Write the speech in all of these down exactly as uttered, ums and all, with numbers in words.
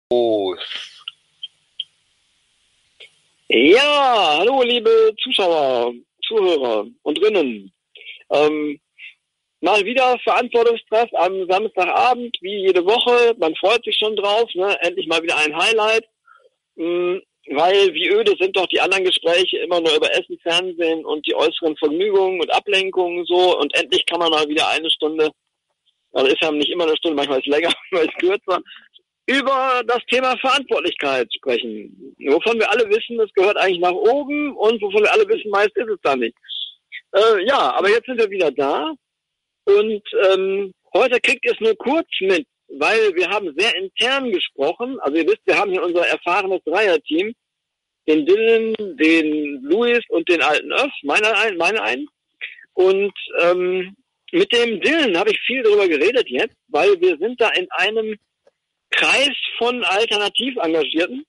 Ja, hallo liebe Zuschauer, Zuhörer und Drinnen. Ähm, mal wieder Verantwortungstreff am Samstagabend, wie jede Woche. Man freut sich schon drauf, ne? Endlich mal wieder ein Highlight. Mhm, weil wie öde sind doch die anderen Gespräche immer nur über Essen, Fernsehen und die äußeren Vergnügungen und Ablenkungen so. Und endlich kann man mal wieder eine Stunde, also ist ja nicht immer eine Stunde, manchmal ist es länger, manchmal ist es kürzer, über das Thema Verantwortlichkeit sprechen. Wovon wir alle wissen, es gehört eigentlich nach oben und wovon wir alle wissen, meist ist es da nicht. Äh, ja, aber jetzt sind wir wieder da und ähm, heute kriegt ihr es nur kurz mit, weil wir haben sehr intern gesprochen. Also ihr wisst, wir haben hier unser erfahrenes Dreierteam, den Dylan, den Louis und den alten Öff, meine ein, meine ein. Und ähm, mit dem Dylan habe ich viel darüber geredet jetzt, weil wir sind da in einem Kreis von alternativ Engagierten,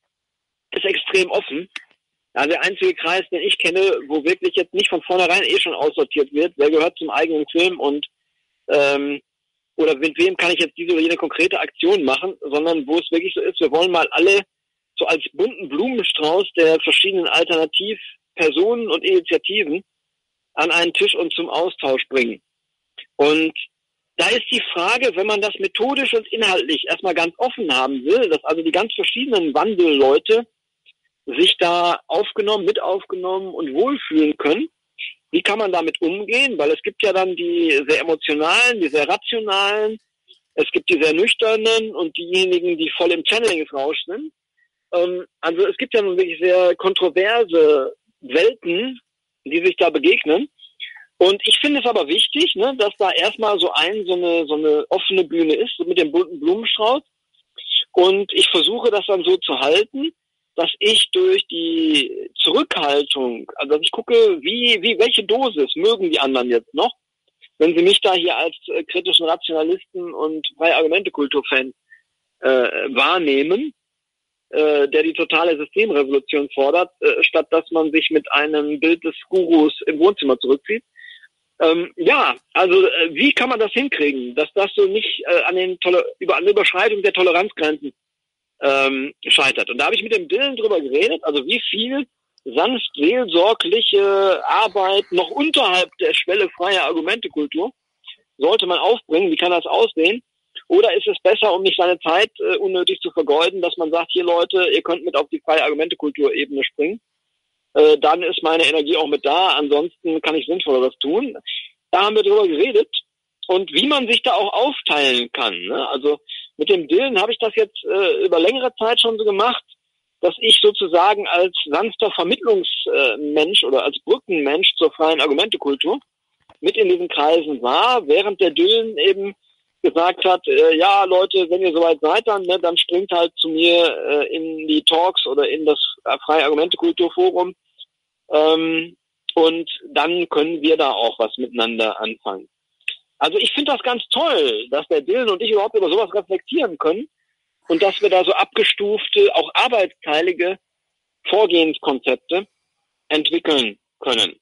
ist extrem offen. Ja, der einzige Kreis, den ich kenne, wo wirklich jetzt nicht von vornherein eh schon aussortiert wird, wer gehört zum eigenen Film und ähm, oder mit wem kann ich jetzt diese oder jene konkrete Aktion machen, sondern wo es wirklich so ist, wir wollen mal alle so als bunten Blumenstrauß der verschiedenen Alternativpersonen und Initiativen an einen Tisch und zum Austausch bringen. Und da ist die Frage, wenn man das methodisch und inhaltlich erstmal ganz offen haben will, dass also die ganz verschiedenen Wandelleute sich da aufgenommen, mit aufgenommen und wohlfühlen können, wie kann man damit umgehen? Weil es gibt ja dann die sehr emotionalen, die sehr rationalen, es gibt die sehr nüchternen und diejenigen, die voll im Channeling-Rausch sind. Ähm, also es gibt ja nun wirklich sehr kontroverse Welten, die sich da begegnen. Und ich finde es aber wichtig, ne, dass da erstmal so ein, so eine, so eine offene Bühne ist, so mit dem bunten Blumenstrauß. Und ich versuche das dann so zu halten, dass ich durch die Zurückhaltung, also dass ich gucke, wie, wie, welche Dosis mögen die anderen jetzt noch, wenn sie mich da hier als äh, kritischen Rationalisten und freie Argumente-Kultur-Fan äh, wahrnehmen, äh, der die totale Systemrevolution fordert, äh, statt dass man sich mit einem Bild des Gurus im Wohnzimmer zurückzieht. Ähm, ja, also äh, wie kann man das hinkriegen, dass das so nicht äh, an den Toler- über an der Überschreitung der Toleranzgrenzen ähm, scheitert? Und da habe ich mit dem Dylan drüber geredet, also wie viel sanft seelsorgliche Arbeit noch unterhalb der Schwelle freier Argumentekultur sollte man aufbringen, wie kann das aussehen? Oder ist es besser, um nicht seine Zeit äh, unnötig zu vergeuden, dass man sagt, hier Leute, ihr könnt mit auf die freie Argumentekultur-Ebene springen? Äh, dann ist meine Energie auch mit da, ansonsten kann ich Sinnvolleres tun. Da haben wir drüber geredet und wie man sich da auch aufteilen kann. Ne? Also mit dem Dylan habe ich das jetzt äh, über längere Zeit schon so gemacht, dass ich sozusagen als sanfter Vermittlungsmensch äh, oder als Brückenmensch zur freien Argumentekultur mit in diesen Kreisen war, während der Dylan eben gesagt hat, äh, ja Leute, wenn ihr soweit seid, dann, ne, dann springt halt zu mir äh, in die Talks oder in das äh, freie Argumentekulturforum ähm, und dann können wir da auch was miteinander anfangen. Also ich finde das ganz toll, dass der Dylan und ich überhaupt über sowas reflektieren können und dass wir da so abgestufte, auch arbeitsteilige Vorgehenskonzepte entwickeln können.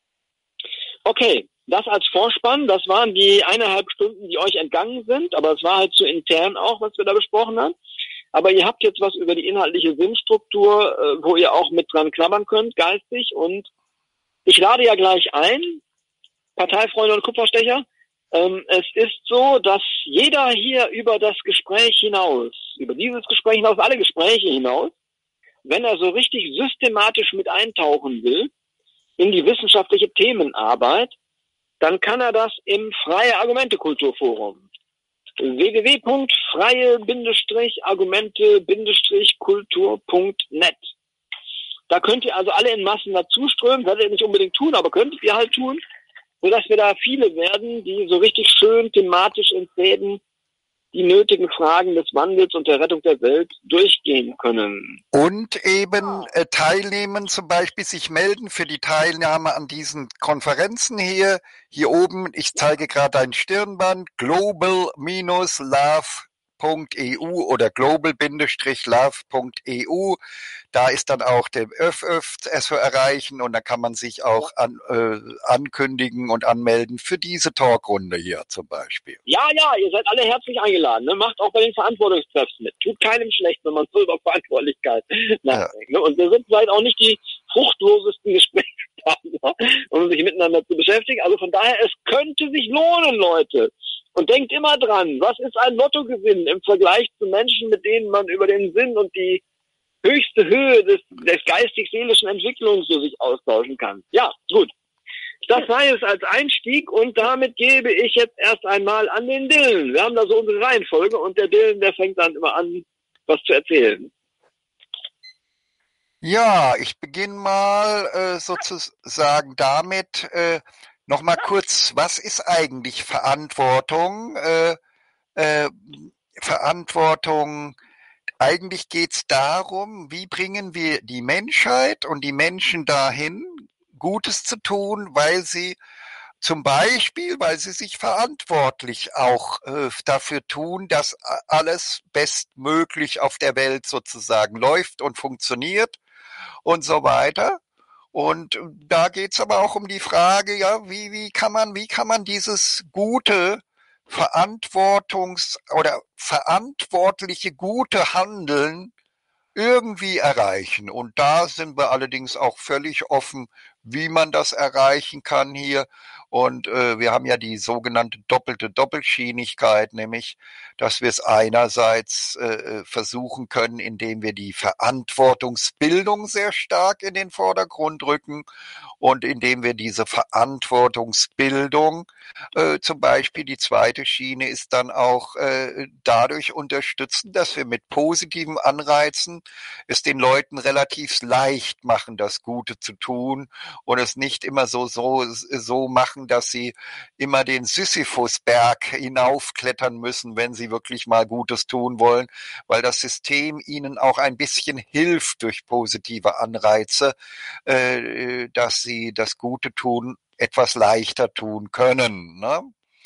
Okay, das als Vorspann, das waren die eineinhalb Stunden, die euch entgangen sind, aber es war halt zu intern auch, was wir da besprochen haben. Aber ihr habt jetzt was über die inhaltliche Sinnstruktur, äh, wo ihr auch mit dran knabbern könnt, geistig. Und ich lade ja gleich ein, Parteifreunde und Kupferstecher. Ähm, es ist so, dass jeder hier über das Gespräch hinaus, über dieses Gespräch hinaus, alle Gespräche hinaus, wenn er so richtig systematisch mit eintauchen will in die wissenschaftliche Themenarbeit, dann kann er das im Freie Argumente-Kulturforum. w w w punkt freie Argumente Kultur punkt net. Da könnt ihr also alle in Massen dazuströmen, werdet ihr nicht unbedingt tun, aber könntet ihr halt tun, sodass wir da viele werden, die so richtig schön thematisch in Fäden die nötigen Fragen des Wandels und der Rettung der Welt durchgehen können. Und eben äh, teilnehmen, zum Beispiel sich melden für die Teilnahme an diesen Konferenzen hier. Hier oben, ich zeige gerade ein Stirnband, global dash love punkt e u oder global-love punkt e u. Da ist dann auch der ÖffÖff zu erreichen und da kann man sich auch an, äh, ankündigen und anmelden für diese Talkrunde hier zum Beispiel. Ja, ja, ihr seid alle herzlich eingeladen. Ne? Macht auch bei den Verantwortungstreffs mit. Tut keinem schlecht, wenn man so über Verantwortlichkeit nachdenkt. Ja. Ne? Und wir sind vielleicht auch nicht die fruchtlosesten Gesprächspartner, um sich miteinander zu beschäftigen. Also von daher, es könnte sich lohnen, Leute. Und denkt immer dran, was ist ein Lottogewinn im Vergleich zu Menschen, mit denen man über den Sinn und die höchste Höhe des, des geistig-seelischen Entwicklungs so sich austauschen kann. Ja, gut. Das sei es als Einstieg und damit gebe ich jetzt erst einmal an den Dylan. Wir haben da so unsere Reihenfolge und der Dylan, der fängt dann immer an, was zu erzählen. Ja, ich beginne mal äh, sozusagen damit, äh, nochmal kurz, was ist eigentlich Verantwortung? Äh, äh, Verantwortung, eigentlich geht's darum, wie bringen wir die Menschheit und die Menschen dahin, Gutes zu tun, weil sie zum Beispiel, weil sie sich verantwortlich auch äh, dafür tun, dass alles bestmöglich auf der Welt sozusagen läuft und funktioniert und so weiter. Und da geht's aber auch um die Frage, ja, wie, wie kann man, wie kann man dieses gute Verantwortungs- oder verantwortliche gute Handeln irgendwie erreichen. Und da sind wir allerdings auch völlig offen, wie man das erreichen kann hier. Und äh, wir haben ja die sogenannte doppelte Doppelschienigkeit, nämlich, dass wir es einerseits äh, versuchen können, indem wir die Verantwortungsbildung sehr stark in den Vordergrund rücken und indem wir diese Verantwortungsbildung, äh, zum Beispiel die zweite Schiene ist dann auch äh, dadurch unterstützen, dass wir mit positiven Anreizen es den Leuten relativ leicht machen, das Gute zu tun und es nicht immer so, so, so machen, dass sie immer den Sisyphusberg hinaufklettern müssen, wenn sie wirklich mal Gutes tun wollen, weil das System ihnen auch ein bisschen hilft durch positive Anreize, äh, dass sie das Gute tun etwas leichter tun können. Ne?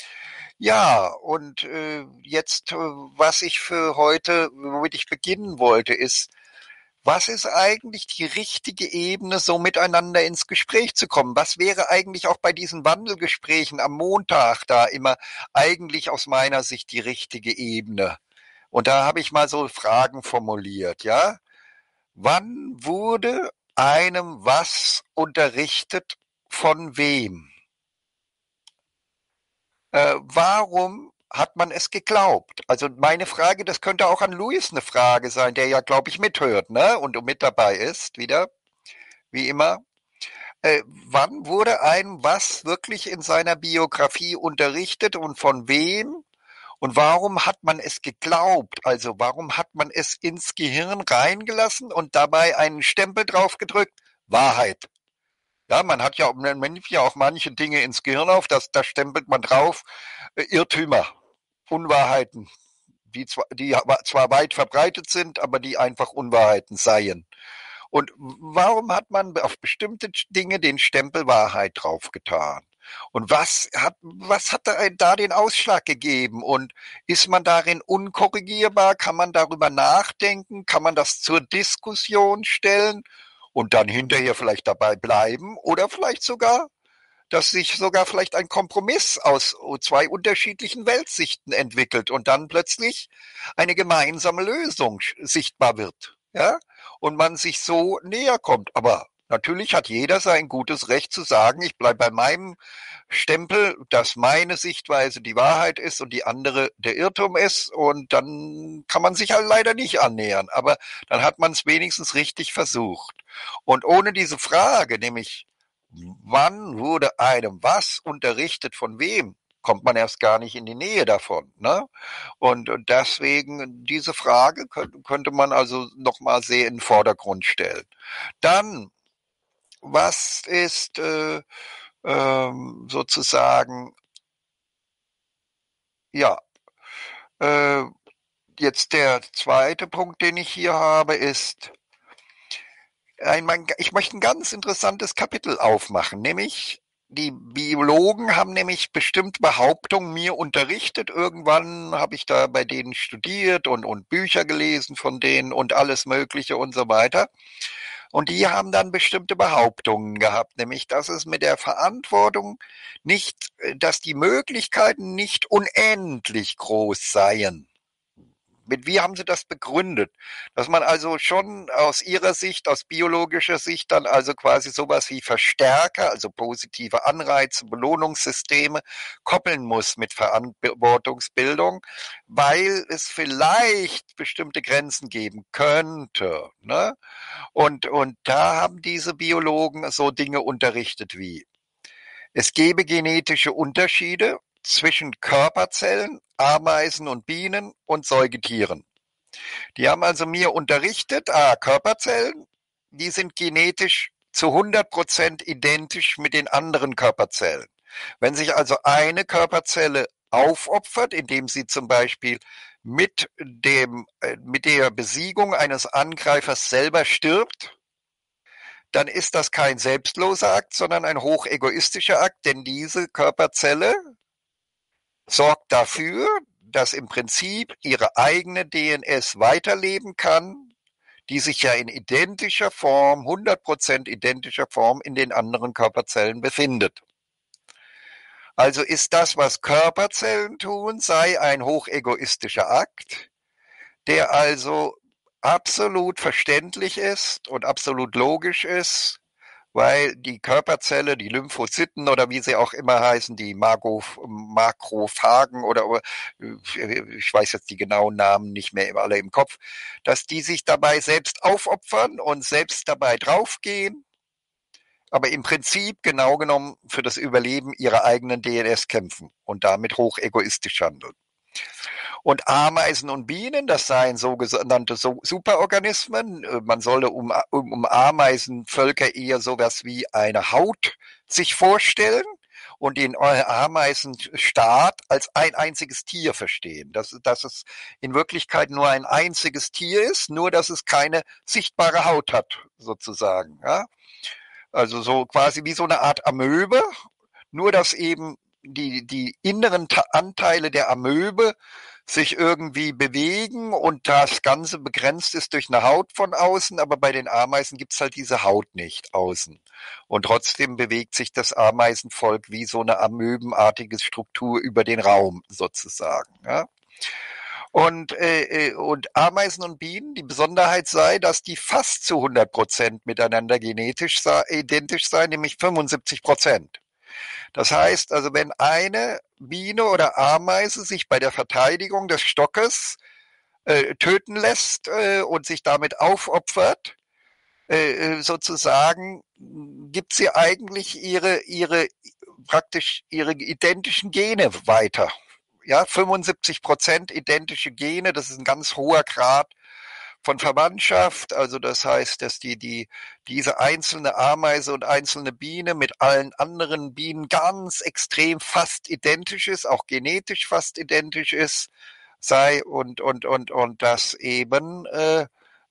Ja, und äh, jetzt, äh, was ich für heute, womit ich beginnen wollte, ist, was ist eigentlich die richtige Ebene, so miteinander ins Gespräch zu kommen? Was wäre eigentlich auch bei diesen Wandelgesprächen am Montag da immer eigentlich aus meiner Sicht die richtige Ebene? Und da habe ich mal so Fragen formuliert, ja? Wann wurde einem was unterrichtet, von wem? Äh, warum hat man es geglaubt? Also meine Frage, das könnte auch an Luis eine Frage sein, der ja, glaube ich, mithört, ne? Und mit dabei ist, wieder, wie immer. Äh, wann wurde einem was wirklich in seiner Biografie unterrichtet und von wem? Und warum hat man es geglaubt? Also warum hat man es ins Gehirn reingelassen und dabei einen Stempel drauf gedrückt? Wahrheit. Ja, man hat ja, man nimmt ja auch manche Dinge ins Gehirn auf, das, da stempelt man drauf, äh, Irrtümer, Unwahrheiten, die zwar, die zwar weit verbreitet sind, aber die einfach Unwahrheiten seien. Und warum hat man auf bestimmte Dinge den Stempel Wahrheit draufgetan? Und was hat, was hat da den Ausschlag gegeben? Und ist man darin unkorrigierbar? Kann man darüber nachdenken? Kann man das zur Diskussion stellen und dann hinterher vielleicht dabei bleiben? Oder vielleicht sogar, dass sich sogar vielleicht ein Kompromiss aus zwei unterschiedlichen Weltsichten entwickelt und dann plötzlich eine gemeinsame Lösung sichtbar wird, ja, und man sich so näher kommt. Aber natürlich hat jeder sein gutes Recht zu sagen, ich bleibe bei meinem Stempel, dass meine Sichtweise die Wahrheit ist und die andere der Irrtum ist, und dann kann man sich halt leider nicht annähern, aber dann hat man es wenigstens richtig versucht. Und ohne diese Frage, nämlich wann wurde einem was unterrichtet, von wem, kommt man erst gar nicht in die Nähe davon. Ne? Und, und deswegen diese Frage könnte, könnte man also nochmal sehr in den Vordergrund stellen. Dann, was ist äh, ähm, sozusagen, ja, äh, jetzt der zweite Punkt, den ich hier habe, ist, ein, ich möchte ein ganz interessantes Kapitel aufmachen, nämlich die Biologen haben nämlich bestimmte Behauptungen mir unterrichtet. Irgendwann habe ich da bei denen studiert und, und Bücher gelesen von denen und alles Mögliche und so weiter. Und die haben dann bestimmte Behauptungen gehabt, nämlich, dass es mit der Verantwortung nicht, dass die Möglichkeiten nicht unendlich groß seien. Mit wie haben Sie das begründet? Dass man also schon aus Ihrer Sicht, aus biologischer Sicht dann also quasi sowas wie Verstärker, also positive Anreize, Belohnungssysteme koppeln muss mit Verantwortungsbildung, weil es vielleicht bestimmte Grenzen geben könnte, ne? Und, und da haben diese Biologen so Dinge unterrichtet wie: Es gebe genetische Unterschiede zwischen Körperzellen, Ameisen und Bienen und Säugetieren. Die haben also mir unterrichtet, ah, Körperzellen, die sind genetisch zu hundert Prozent identisch mit den anderen Körperzellen. Wenn sich also eine Körperzelle aufopfert, indem sie zum Beispiel mit dem, mit der Besiegung eines Angreifers selber stirbt, dann ist das kein selbstloser Akt, sondern ein hochegoistischer Akt, denn diese Körperzelle sorgt dafür, dass im Prinzip ihre eigene D N S weiterleben kann, die sich ja in identischer Form, hundert Prozent identischer Form in den anderen Körperzellen befindet. Also ist das, was Körperzellen tun, sei ein hochegoistischer Akt, der also absolut verständlich ist und absolut logisch ist, weil die Körperzelle, die Lymphozyten oder wie sie auch immer heißen, die Makrophagen oder ich weiß jetzt die genauen Namen nicht mehr alle im Kopf, dass die sich dabei selbst aufopfern und selbst dabei draufgehen, aber im Prinzip genau genommen für das Überleben ihrer eigenen D N S kämpfen und damit hochegoistisch handeln. Und Ameisen und Bienen, das seien sogenannte Superorganismen. Man solle um, um, um Ameisenvölker eher sowas wie eine Haut sich vorstellen und den Ameisenstaat als ein einziges Tier verstehen. Dass, dass es in Wirklichkeit nur ein einziges Tier ist, nur dass es keine sichtbare Haut hat, sozusagen. Ja? Also so quasi wie so eine Art Amöbe, nur dass eben die, die inneren Anteile der Amöbe sich irgendwie bewegen und das Ganze begrenzt ist durch eine Haut von außen, aber bei den Ameisen gibt's halt diese Haut nicht außen. Und trotzdem bewegt sich das Ameisenvolk wie so eine amöbenartige Struktur über den Raum sozusagen. Ja? Und, äh, und Ameisen und Bienen, die Besonderheit sei, dass die fast zu hundert Prozent miteinander genetisch sei, identisch seien, nämlich fünfundsiebzig Prozent. Das heißt also, wenn eine Biene oder Ameise sich bei der Verteidigung des Stockes äh, töten lässt äh, und sich damit aufopfert, äh, sozusagen, gibt sie eigentlich ihre, ihre, praktisch ihre identischen Gene weiter. Ja, fünfundsiebzig Prozent identische Gene, das ist ein ganz hoher Grad von Verwandtschaft, also das heißt, dass die, die, diese einzelne Ameise und einzelne Biene mit allen anderen Bienen ganz extrem fast identisch ist, auch genetisch fast identisch ist, sei und, und, und, und das eben, äh,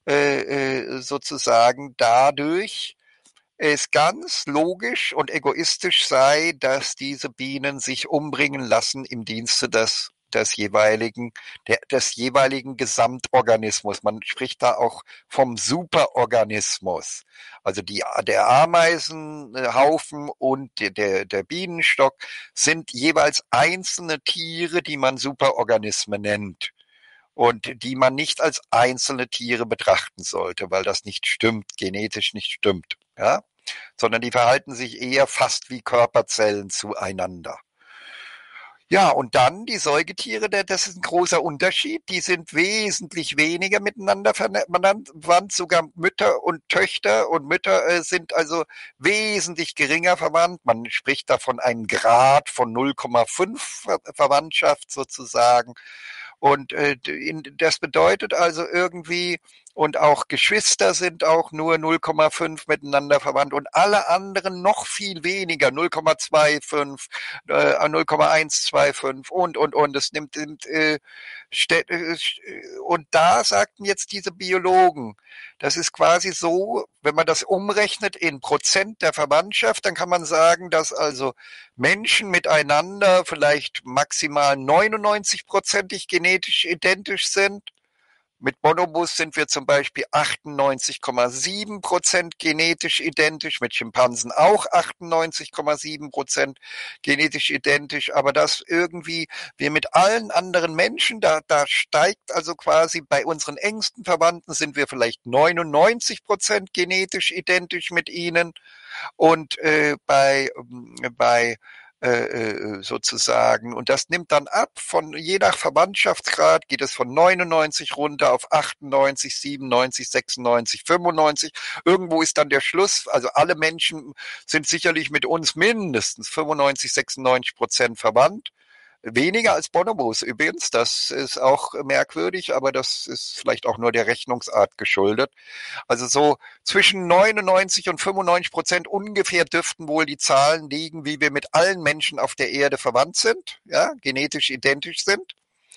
äh, sozusagen dadurch es ganz logisch und egoistisch sei, dass diese Bienen sich umbringen lassen im Dienste des, des jeweiligen, der, des jeweiligen Gesamtorganismus. Man spricht da auch vom Superorganismus. Also die, der Ameisenhaufen und der, der, der Bienenstock sind jeweils einzelne Tiere, die man Superorganismen nennt. Und die man nicht als einzelne Tiere betrachten sollte, weil das nicht stimmt, genetisch nicht stimmt, ja, sondern die verhalten sich eher fast wie Körperzellen zueinander. Ja, und dann die Säugetiere, das ist ein großer Unterschied. Die sind wesentlich weniger miteinander verwandt, sogar Mütter und Töchter und Mütter sind also wesentlich geringer verwandt. Man spricht da von einem Grad von null Komma fünf Verwandtschaft sozusagen. Und äh, das bedeutet also irgendwie, und auch Geschwister sind auch nur null Komma fünf miteinander verwandt und alle anderen noch viel weniger, null Komma fünfundzwanzig, äh, null Komma hundertfünfundzwanzig und, und, und. Es nimmt, nimmt äh, und da sagten jetzt diese Biologen, das ist quasi so, wenn man das umrechnet in Prozent der Verwandtschaft, dann kann man sagen, dass also Menschen miteinander vielleicht maximal neunundneunzig-prozentig genetisch identisch sind. Mit Bonobos sind wir zum Beispiel achtundneunzig Komma sieben Prozent genetisch identisch, mit Schimpansen auch achtundneunzig Komma sieben Prozent genetisch identisch, aber das irgendwie wir mit allen anderen Menschen, da, da steigt also quasi bei unseren engsten Verwandten sind wir vielleicht neunundneunzig Prozent genetisch identisch mit ihnen und äh, bei, bei äh, sozusagen. Und das nimmt dann ab von, je nach Verwandtschaftsgrad geht es von neunundneunzig runter auf achtundneunzig, siebenundneunzig, sechsundneunzig, fünfundneunzig. Irgendwo ist dann der Schluss. Also alle Menschen sind sicherlich mit uns mindestens fünfundneunzig, sechsundneunzig Prozent verwandt. Weniger als Bonobos übrigens, das ist auch merkwürdig, aber das ist vielleicht auch nur der Rechnungsart geschuldet. Also so zwischen neunundneunzig und fünfundneunzig Prozent ungefähr dürften wohl die Zahlen liegen, wie wir mit allen Menschen auf der Erde verwandt sind, ja, genetisch identisch sind.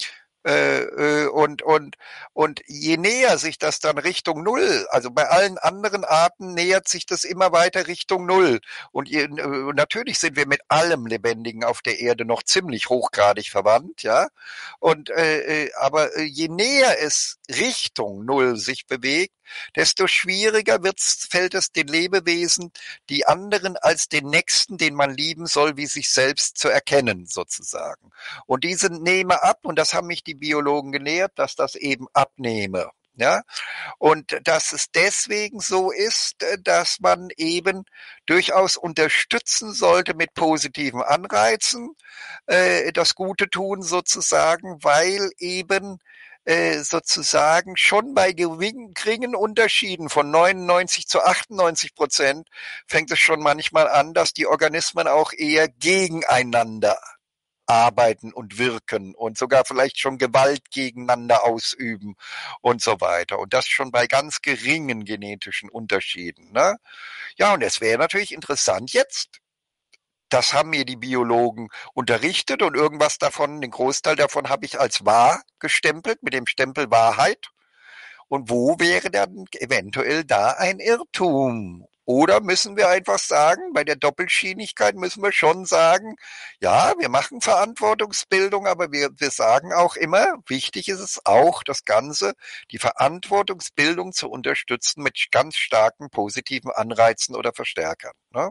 Äh, und, und, und je näher sich das dann Richtung Null, also bei allen anderen Arten nähert sich das immer weiter Richtung Null. Und je, äh, natürlich sind wir mit allem Lebendigen auf der Erde noch ziemlich hochgradig verwandt, ja. Und, äh, aber je näher es Richtung Null sich bewegt, desto schwieriger wird's, fällt es den Lebewesen, die anderen als den Nächsten, den man lieben soll, wie sich selbst zu erkennen, sozusagen. Und diese nehme ab, und das haben mich die Biologen gelehrt, dass das eben abnehme. Ja, und dass es deswegen so ist, dass man eben durchaus unterstützen sollte mit positiven Anreizen, äh, das Gute tun sozusagen, weil eben äh, sozusagen schon bei geringen Unterschieden von neunundneunzig zu achtundneunzig Prozent fängt es schon manchmal an, dass die Organismen auch eher gegeneinander arbeiten und wirken und sogar vielleicht schon Gewalt gegeneinander ausüben und so weiter. Und das schon bei ganz geringen genetischen Unterschieden. Ne? Ja, und es wäre natürlich interessant jetzt. Das haben mir die Biologen unterrichtet und irgendwas davon, den Großteil davon habe ich als wahr gestempelt, mit dem Stempel Wahrheit. Und wo wäre dann eventuell da ein Irrtum? Oder müssen wir einfach sagen, bei der Doppelschienigkeit müssen wir schon sagen, ja, wir machen Verantwortungsbildung, aber wir, wir sagen auch immer, wichtig ist es auch, das Ganze, die Verantwortungsbildung zu unterstützen mit ganz starken positiven Anreizen oder Verstärkern. Ne?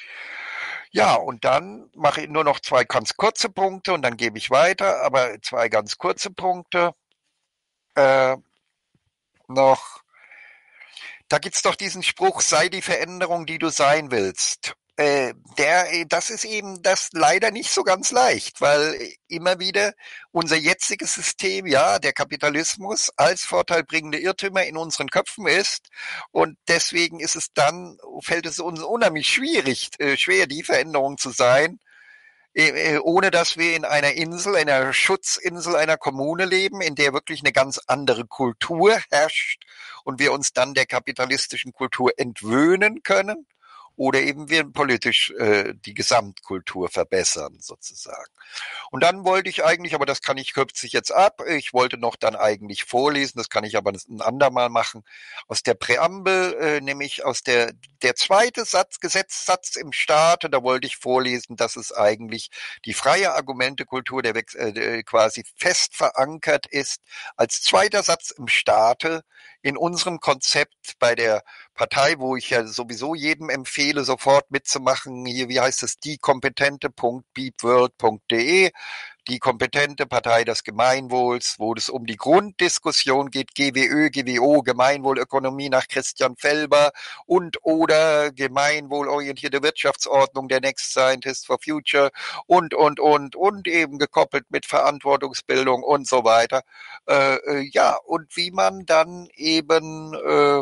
Ja, und dann mache ich nur noch zwei ganz kurze Punkte und dann gebe ich weiter, aber zwei ganz kurze Punkte äh, noch. Da gibt's doch diesen Spruch, sei die Veränderung, die du sein willst. Äh, der, das ist eben das leider nicht so ganz leicht, weil immer wieder unser jetziges System, ja, der Kapitalismus als vorteilbringende Irrtümer in unseren Köpfen ist und deswegen ist es dann, fällt es uns unheimlich schwierig, äh, schwer, die Veränderung zu sein, ohne dass wir in einer Insel, einer Schutzinsel einer Kommune leben, in der wirklich eine ganz andere Kultur herrscht und wir uns dann der kapitalistischen Kultur entwöhnen können oder eben wir politisch äh, die Gesamtkultur verbessern sozusagen. Und dann wollte ich eigentlich, aber das kann ich, kürze ich jetzt ab, ich wollte noch dann eigentlich vorlesen, das kann ich aber ein andermal machen, aus der Präambel, äh, nämlich aus der, der zweite Satz, Gesetzessatz im Staate, da wollte ich vorlesen, dass es eigentlich die freie Argumentekultur, der äh, quasi fest verankert ist, als zweiter Satz im Staate in unserem Konzept bei der Partei, wo ich ja sowieso jedem empfehle, sofort mitzumachen. Hier, wie heißt es, die kompetente Punkt beepworld Punkt de, die kompetente Partei des Gemeinwohls, wo es um die Grunddiskussion geht, G W Ö, G W O, Gemeinwohlökonomie nach Christian Felber und oder gemeinwohlorientierte Wirtschaftsordnung der Next Scientist for Future und, und, und, und eben gekoppelt mit Verantwortungsbildung und so weiter. Äh, äh, ja, und wie man dann eben äh,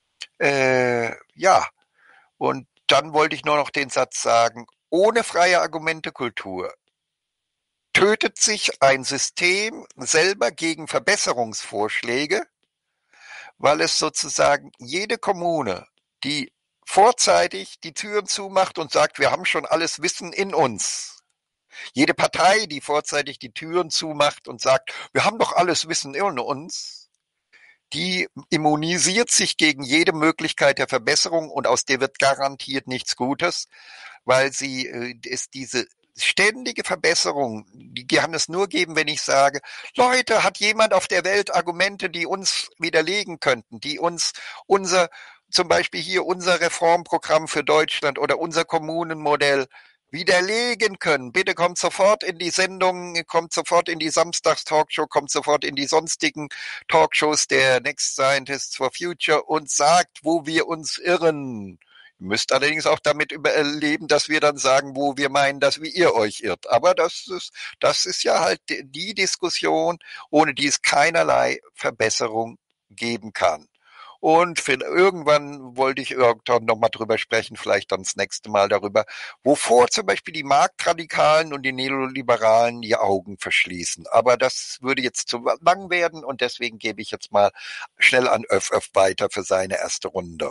äh, ja, und dann wollte ich nur noch den Satz sagen, ohne freie Argumentekultur tötet sich ein System selber gegen Verbesserungsvorschläge, weil es sozusagen jede Kommune, die vorzeitig die Türen zumacht und sagt, wir haben schon alles Wissen in uns. Jede Partei, die vorzeitig die Türen zumacht und sagt, wir haben doch alles Wissen in uns, die immunisiert sich gegen jede Möglichkeit der Verbesserung und aus der wird garantiert nichts Gutes, weil sie äh, ist diese ständige Verbesserung, die kann es nur geben, wenn ich sage, Leute, hat jemand auf der Welt Argumente, die uns widerlegen könnten, die uns unser, zum Beispiel hier unser Reformprogramm für Deutschland oder unser Kommunenmodell widerlegen können. Bitte kommt sofort in die Sendung, kommt sofort in die Samstags-Talkshow, kommt sofort in die sonstigen Talkshows der Next Scientists for Future und sagt, wo wir uns irren. Ihr müsst allerdings auch damit überleben, dass wir dann sagen, wo wir meinen, dass wie ihr euch irrt. Aber das ist, das ist ja halt die Diskussion, ohne die es keinerlei Verbesserung geben kann. Und für, irgendwann wollte ich irgendwann nochmal drüber sprechen, vielleicht dann das nächste Mal darüber, wovor zum Beispiel die Marktradikalen und die Neoliberalen die Augen verschließen. Aber das würde jetzt zu lang werden und deswegen gebe ich jetzt mal schnell an Öff Öff weiter für seine erste Runde.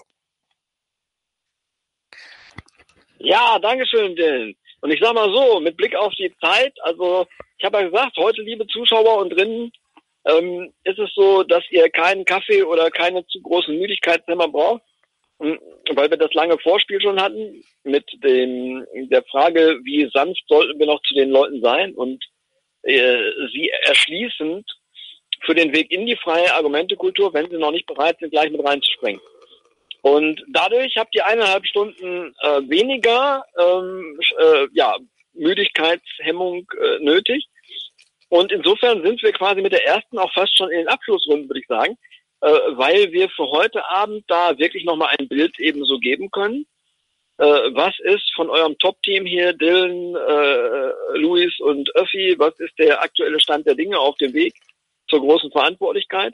Ja, danke schön, Dylan. Und ich sag mal so, mit Blick auf die Zeit, also ich habe ja gesagt, heute, liebe Zuschauer und drinnen, ähm, ist es so, dass ihr keinen Kaffee oder keine zu großen Müdigkeitshemmer braucht, weil wir das lange Vorspiel schon hatten mit dem der Frage, wie sanft sollten wir noch zu den Leuten sein und äh, sie erschließend für den Weg in die freie Argumentekultur, wenn sie noch nicht bereit sind, gleich mit reinzuspringen. Und dadurch habt ihr eineinhalb Stunden äh, weniger ähm, äh, ja, Müdigkeitshemmung äh, nötig. Und insofern sind wir quasi mit der ersten auch fast schon in den Abschlussrunden, würde ich sagen, äh, weil wir für heute Abend da wirklich nochmal ein Bild eben so geben können. Äh, was ist von eurem Top-Team hier, Dylan, äh, Luis und Öffi, was ist der aktuelle Stand der Dinge auf dem Weg zur großen Verantwortlichkeit?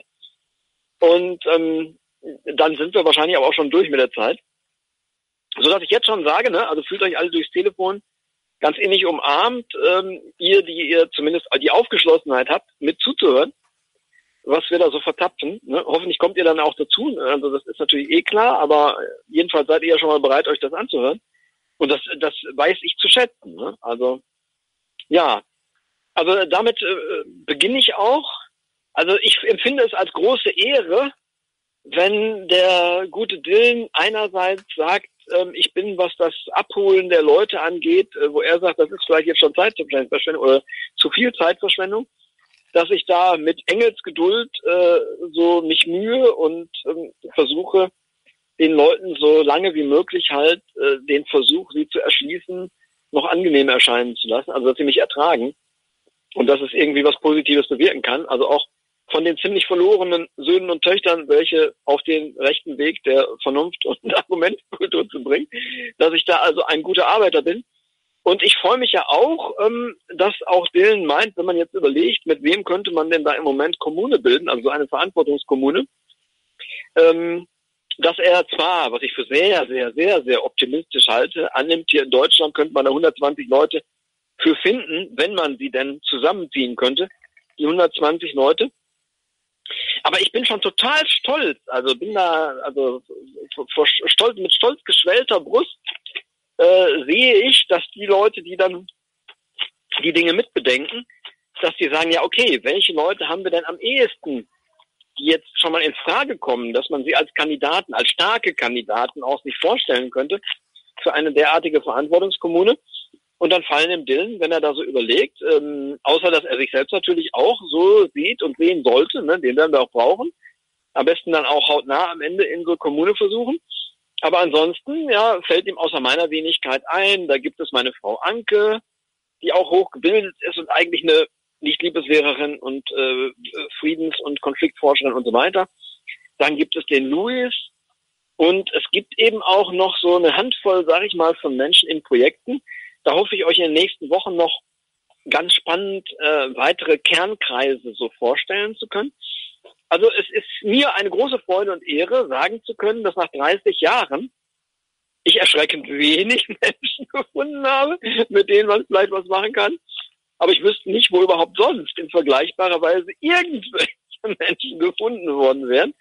Und ähm, dann sind wir wahrscheinlich aber auch schon durch mit der Zeit. So dass ich jetzt schon sage, ne, also fühlt euch alle durchs Telefon ganz innig umarmt, ähm, ihr, die ihr zumindest die Aufgeschlossenheit habt, mit zuzuhören, was wir da so vertapfen. Ne? Hoffentlich kommt ihr dann auch dazu. Also das ist natürlich eh klar, aber jedenfalls seid ihr ja schon mal bereit, euch das anzuhören. Und das, das weiß ich zu schätzen. Ne? Also ja, also damit äh, beginne ich auch. Also ich empfinde es als große Ehre, wenn der gute Dylan einerseits sagt, ähm, ich bin, was das Abholen der Leute angeht, äh, wo er sagt, das ist vielleicht jetzt schon Zeitverschwendung oder zu viel Zeitverschwendung, dass ich da mit Engelsgeduld äh, so mich mühe und ähm, versuche, den Leuten so lange wie möglich halt äh, den Versuch, sie zu erschließen, noch angenehm erscheinen zu lassen, also dass sie mich ertragen und dass es irgendwie was Positives bewirken kann, also auch von den ziemlich verlorenen Söhnen und Töchtern, welche auf den rechten Weg der Vernunft und Argumentkultur zu bringen, dass ich da also ein guter Arbeiter bin. Und ich freue mich ja auch, ähm, dass auch Dylan meint, wenn man jetzt überlegt, mit wem könnte man denn da im Moment Kommune bilden, also eine Verantwortungskommune, ähm, dass er zwar, was ich für sehr, sehr, sehr, sehr optimistisch halte, annimmt, hier in Deutschland könnte man da hundertzwanzig Leute für finden, wenn man sie denn zusammenziehen könnte, die hundertzwanzig Leute. Aber ich bin schon total stolz, also bin da, also vor stolz, mit stolz geschwellter Brust äh, sehe ich, dass die Leute, die dann die Dinge mitbedenken, dass die sagen, ja okay, welche Leute haben wir denn am ehesten, die jetzt schon mal in Frage kommen, dass man sie als Kandidaten, als starke Kandidaten auch sich vorstellen könnte für eine derartige Verantwortungskommune. Und dann fallen dem Dylan, wenn er da so überlegt, ähm, außer dass er sich selbst natürlich auch so sieht und sehen sollte, ne, den werden wir auch brauchen, am besten dann auch hautnah am Ende in so Kommune versuchen. Aber ansonsten, ja, fällt ihm außer meiner Wenigkeit ein, da gibt es meine Frau Anke, die auch hochgebildet ist und eigentlich eine Nicht-Liebeslehrerin und äh, Friedens- und Konfliktforscherin und so weiter. Dann gibt es den Luis und es gibt eben auch noch so eine Handvoll, sage ich mal, von Menschen in Projekten. Da hoffe ich euch in den nächsten Wochen noch ganz spannend äh, weitere Kernkreise so vorstellen zu können. Also es ist mir eine große Freude und Ehre, sagen zu können, dass nach dreißig Jahren ich erschreckend wenig Menschen gefunden habe, mit denen man vielleicht was machen kann. Aber ich wüsste nicht, wo überhaupt sonst in vergleichbarer Weise irgendwelche Menschen gefunden worden wären,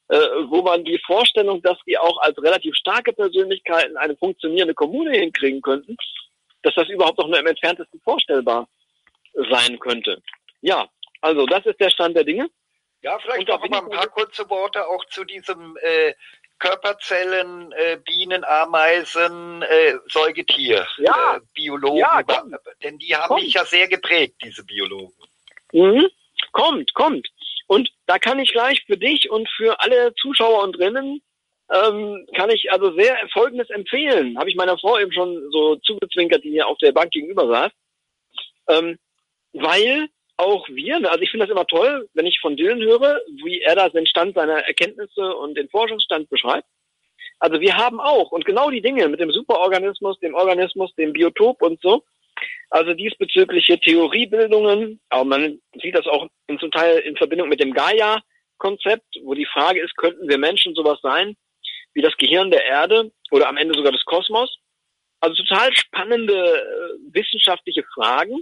äh, wo man die Vorstellung, dass die auch als relativ starke Persönlichkeiten eine funktionierende Kommune hinkriegen könnten, dass das überhaupt noch nur im Entferntesten vorstellbar sein könnte. Ja, also das ist der Stand der Dinge. Ja, vielleicht noch mal ein paar kurze Worte auch zu diesem äh, Körperzellen, äh, Bienen, Ameisen, äh, Säugetier, ja, äh, Biologen, ja, komm, denn die haben komm. mich ja sehr geprägt, diese Biologen. Mhm. Kommt, kommt. Und da kann ich gleich für dich und für alle Zuschauer und Drinnen, ähm, kann ich also sehr Folgendes empfehlen. Habe ich meiner Frau eben schon so zugezwinkert, die hier auf der Bank gegenüber saß. Ähm, weil auch wir, also ich finde das immer toll, wenn ich von Dylan höre, wie er da den Stand seiner Erkenntnisse und den Forschungsstand beschreibt. Also wir haben auch, und genau die Dinge mit dem Superorganismus, dem Organismus, dem Biotop und so, also diesbezügliche Theoriebildungen, aber man sieht das auch zum Teil in Verbindung mit dem Gaia-Konzept, wo die Frage ist, könnten wir Menschen sowas sein, wie das Gehirn der Erde oder am Ende sogar des Kosmos? Also total spannende äh, wissenschaftliche Fragen.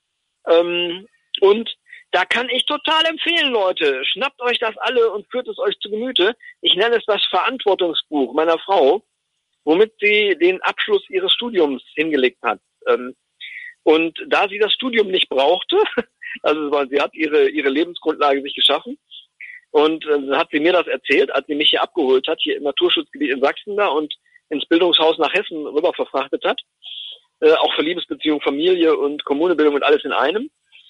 Ähm, und da kann ich total empfehlen, Leute, schnappt euch das alle und führt es euch zu Gemüte. Ich nenne es das Verantwortungsbuch meiner Frau, womit sie den Abschluss ihres Studiums hingelegt hat. Ähm, und da sie das Studium nicht brauchte, also sie hat ihre ihre Lebensgrundlage sich geschaffen, und äh, hat sie mir das erzählt, als sie mich hier abgeholt hat, hier im Naturschutzgebiet in Sachsen da und ins Bildungshaus nach Hessen rüber verfrachtet hat, äh, auch für Liebesbeziehung, Familie und Kommunebildung und alles in einem.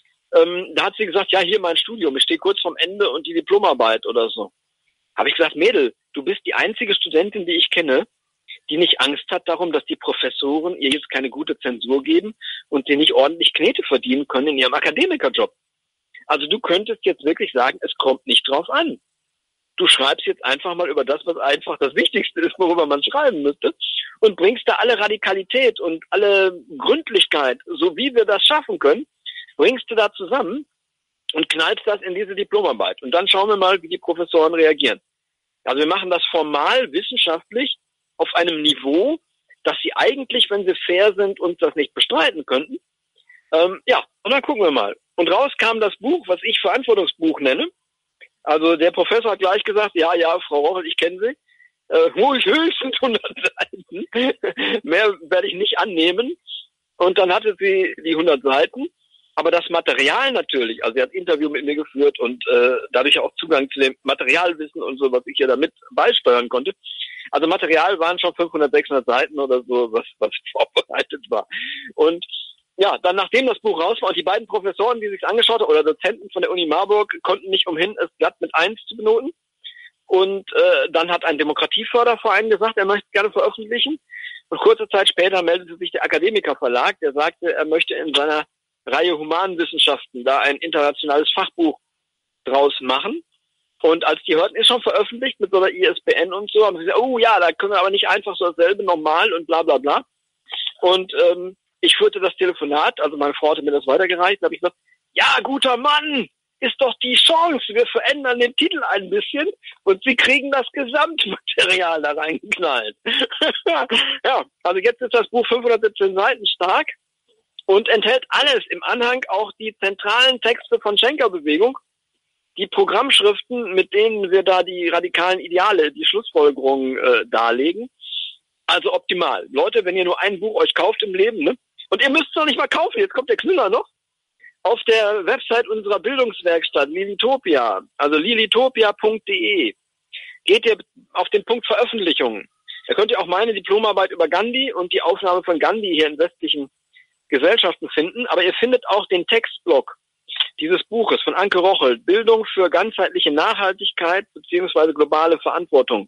Ähm, da hat sie gesagt, ja, hier mein Studium, ich stehe kurz vorm Ende und die Diplomarbeit oder so. Habe ich gesagt, Mädel, du bist die einzige Studentin, die ich kenne, die nicht Angst hat darum, dass die Professoren ihr jetzt keine gute Zensur geben und sie nicht ordentlich Knete verdienen können in ihrem Akademikerjob. Also du könntest jetzt wirklich sagen, es kommt nicht drauf an. Du schreibst jetzt einfach mal über das, was einfach das Wichtigste ist, worüber man schreiben müsste, und bringst da alle Radikalität und alle Gründlichkeit, so wie wir das schaffen können, bringst du da zusammen und knallst das in diese Diplomarbeit. Und dann schauen wir mal, wie die Professoren reagieren. Also wir machen das formal, wissenschaftlich, auf einem Niveau, dass sie eigentlich, wenn sie fair sind, uns das nicht bestreiten könnten. Ähm, ja, und dann gucken wir mal. Und raus kam das Buch, was ich Verantwortungsbuch nenne. Also der Professor hat gleich gesagt, ja, ja, Frau Rochel, ich kenne Sie. Äh, ruhig höchstens hundert Seiten. Mehr werde ich nicht annehmen. Und dann hatte sie die hundert Seiten. Aber das Material natürlich, also sie hat ein Interview mit mir geführt und äh, dadurch auch Zugang zu dem Materialwissen und so, was ich hier damit beisteuern konnte. Also Material waren schon fünfhundert, sechshundert Seiten oder so, was, was vorbereitet war. Und ja, dann nachdem das Buch raus war und die beiden Professoren, die sich angeschaut haben, oder Dozenten von der Uni Marburg, konnten nicht umhin, es glatt mit eins zu benoten. Und äh, dann hat ein Demokratieförderverein gesagt, er möchte es gerne veröffentlichen. Und kurze Zeit später meldete sich der Akademikerverlag, der sagte, er möchte in seiner Reihe Humanwissenschaften da ein internationales Fachbuch draus machen. Und als die hörten, ist schon veröffentlicht mit so einer I S B N und so, haben sie gesagt, oh ja, da können wir aber nicht einfach so dasselbe normal und bla bla bla. Und ähm, ich führte das Telefonat, also meine Frau hatte mir das weitergereicht, da habe ich gesagt, ja, guter Mann, ist doch die Chance, wir verändern den Titel ein bisschen und Sie kriegen das Gesamtmaterial da reingeknallt. Ja, also jetzt ist das Buch fünfhundertsiebzehn Seiten stark und enthält alles, im Anhang auch die zentralen Texte von Schenker-Bewegung, die Programmschriften, mit denen wir da die radikalen Ideale, die Schlussfolgerungen äh, darlegen. Also optimal. Leute, wenn ihr nur ein Buch euch kauft im Leben, ne? Und ihr müsst es doch nicht mal kaufen, jetzt kommt der Knüller noch. Auf der Website unserer Bildungswerkstatt, Lilitopia, also lilitopia punkt de, geht ihr auf den Punkt Veröffentlichungen. Da könnt ihr auch meine Diplomarbeit über Gandhi und die Aufnahme von Gandhi hier in westlichen Gesellschaften finden. Aber ihr findet auch den Textblock dieses Buches von Anke Rochel, Bildung für ganzheitliche Nachhaltigkeit bzw. globale Verantwortung.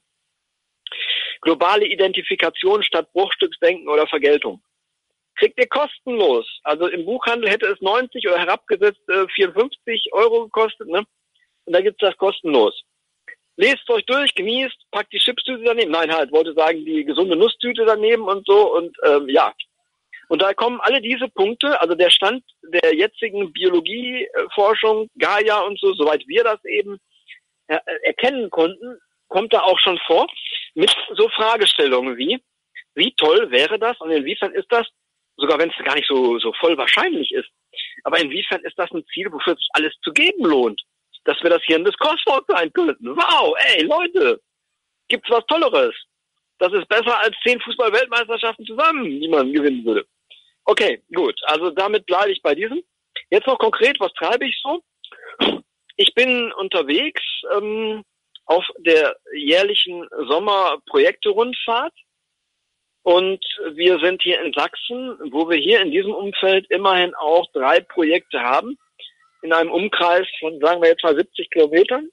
Globale Identifikation statt Bruchstücksdenken oder Vergeltung. Kriegt ihr kostenlos. Also im Buchhandel hätte es neunzig oder herabgesetzt äh, vierundfünfzig Euro gekostet, ne? Und da gibt's das kostenlos. Lest euch durch, genießt, packt die Chipstüte daneben. Nein, halt, wollte sagen, die gesunde Nusstüte daneben und so und ähm, ja. Und da kommen alle diese Punkte, also der Stand der jetzigen Biologieforschung, Gaia und so, soweit wir das eben er erkennen konnten, kommt da auch schon vor, mit so Fragestellungen wie, wie toll wäre das und inwiefern ist das, sogar wenn es gar nicht so so voll wahrscheinlich ist, aber inwiefern ist das ein Ziel, wofür sich alles zu geben lohnt? dass wir das Hirn des Kosmos sein könnten. Wow, ey, Leute, gibt's was Tolleres? Das ist besser als zehn Fußball-Weltmeisterschaften zusammen, die man gewinnen würde. Okay, gut, also damit bleibe ich bei diesem. Jetzt noch konkret, was treibe ich so? Ich bin unterwegs ähm, auf der jährlichen Sommerprojekte-Rundfahrt und wir sind hier in Sachsen, wo wir hier in diesem Umfeld immerhin auch drei Projekte haben, in einem Umkreis von, sagen wir jetzt mal, siebzig Kilometern.